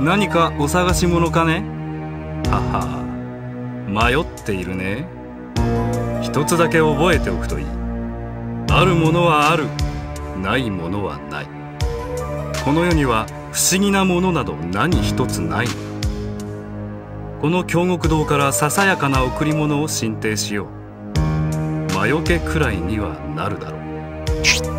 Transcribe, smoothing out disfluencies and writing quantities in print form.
何かお探し物かね。はは、迷っているね。一つだけ覚えておくといい。あるものはある、ないものはない。この世には不思議なものなど何一つない。この京極堂からささやかな贈り物を進呈しよう。魔除けくらいにはなるだろう。